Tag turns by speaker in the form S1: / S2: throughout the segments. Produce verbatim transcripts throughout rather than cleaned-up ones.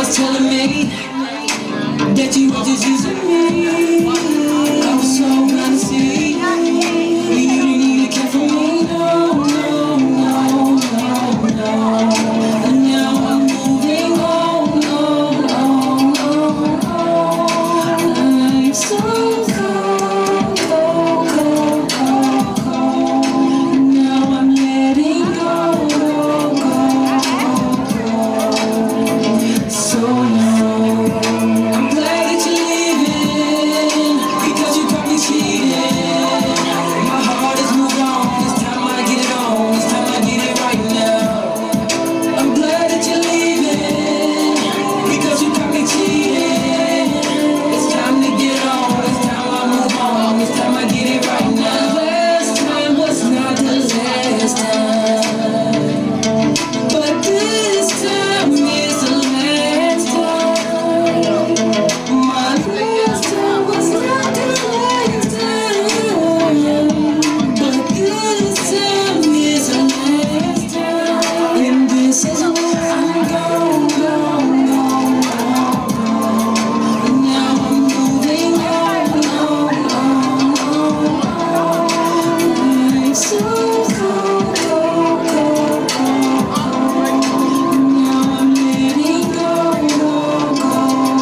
S1: was telling me that you were just using me. I was so glad to see you didn't even care for me. No, no, no, no, no. And now I'm moving on, on, on, on, on. I'm so cold, cold, cold, cold, cold. Now I'm letting go, go, go, go. So long. I'm glad that you're leaving because you got me cheating. My heart has moved on. It's time I get it on. It's time I get it right now. I'm glad that you're leaving because you got me cheating. It's time to get on. It's time I move on. It's time I get it right now. Last time was not the last time, but this time is the last time. My last time was not the last time, but this time is the last time. And this is where I'm going, going, going, going. Now I'm moving on, on, on, on, on. I'm so cold, cold, cold, cold, cold. Now I'm letting go, go, go,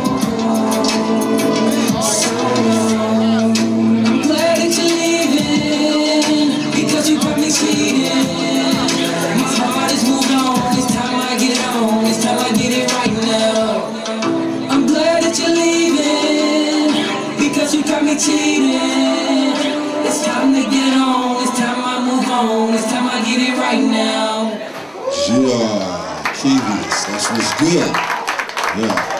S1: go. So long. I'm glad that you're leaving because you got me cheating. My heart is moved on. It's time I get it on. It's time I get it right now. I'm glad that you're leaving because you got me cheating. It's time to get on. It's time I move on. It's time I get it right now.
S2: Yeah, Akevius, that's what's good. Yeah.